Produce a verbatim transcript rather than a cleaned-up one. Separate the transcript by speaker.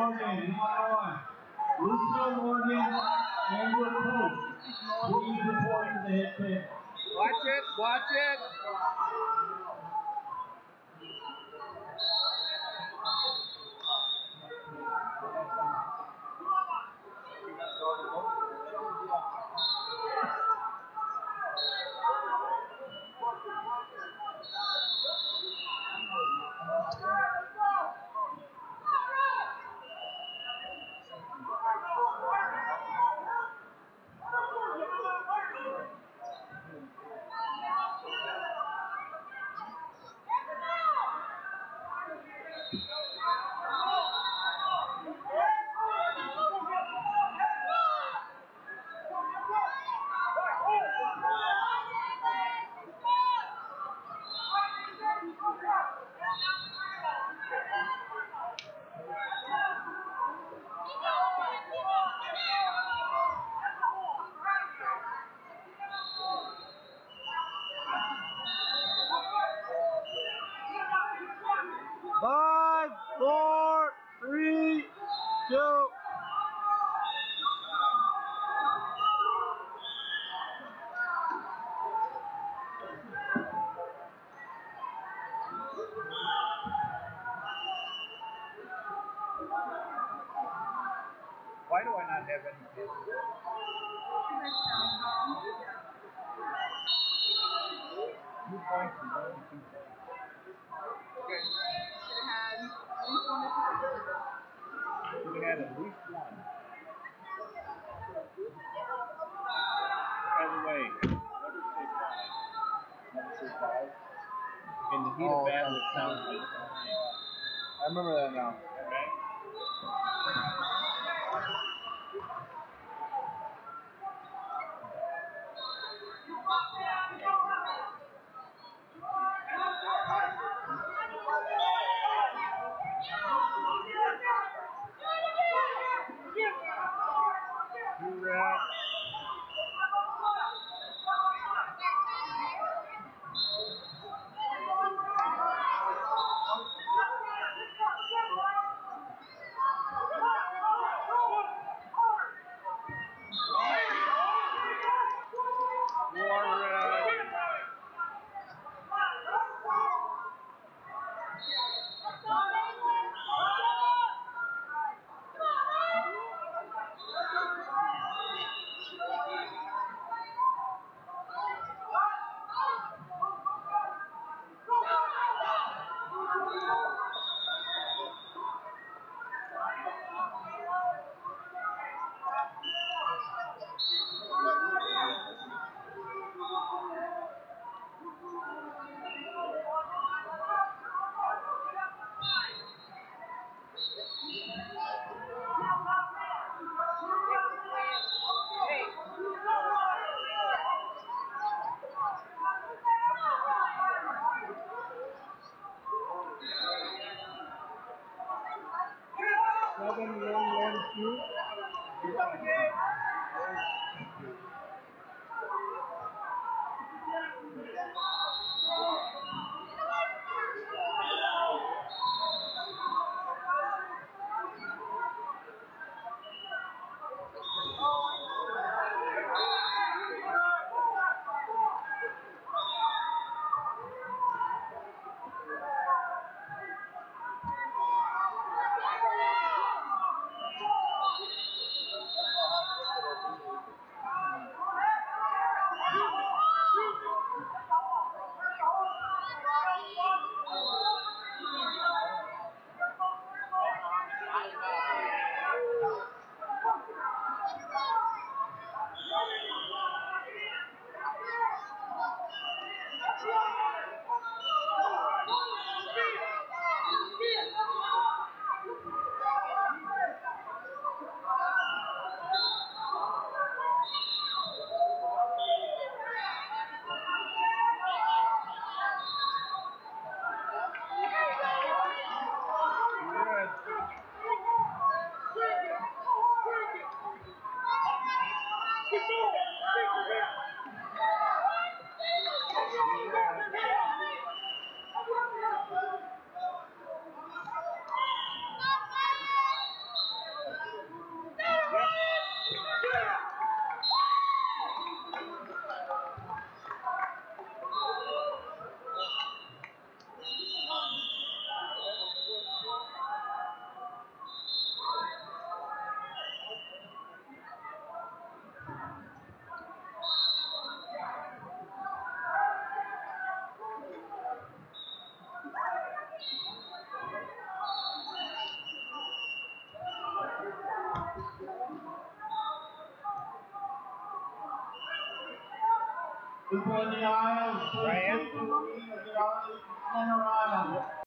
Speaker 1: Morgan, Illinois. Lucio Morgan and your coach. Please report to the head table.
Speaker 2: Watch it, watch it.
Speaker 3: Five, four, three, two.
Speaker 2: Why do I not have any kids? Two points and only two points. Okay. Should have had at least one. By the way, never say five. Never say five. In the heat
Speaker 3: Oh,
Speaker 2: of battle,
Speaker 3: okay.
Speaker 2: it sounds like five.
Speaker 3: I remember that now.
Speaker 2: Okay? You're right.
Speaker 1: People in the aisles, please
Speaker 2: Ryan?
Speaker 1: take the lead of the audience center aisle.